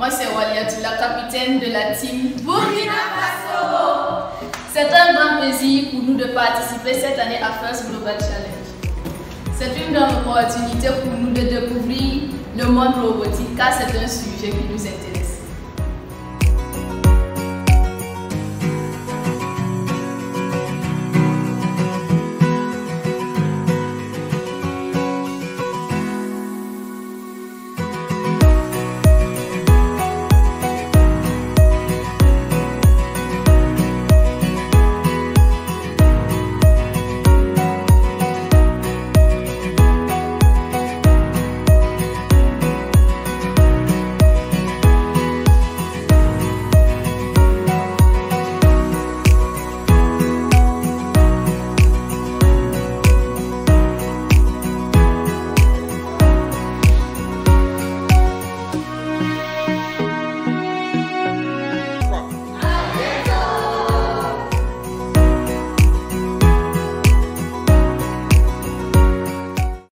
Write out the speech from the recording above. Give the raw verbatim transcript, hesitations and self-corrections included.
Moi c'est Waliatou, la capitaine de la team Burkina Faso. C'est un grand plaisir pour nous de participer cette année à First Global Challenge. C'est une grande opportunité pour nous de découvrir le monde robotique car c'est un sujet qui nous intéresse.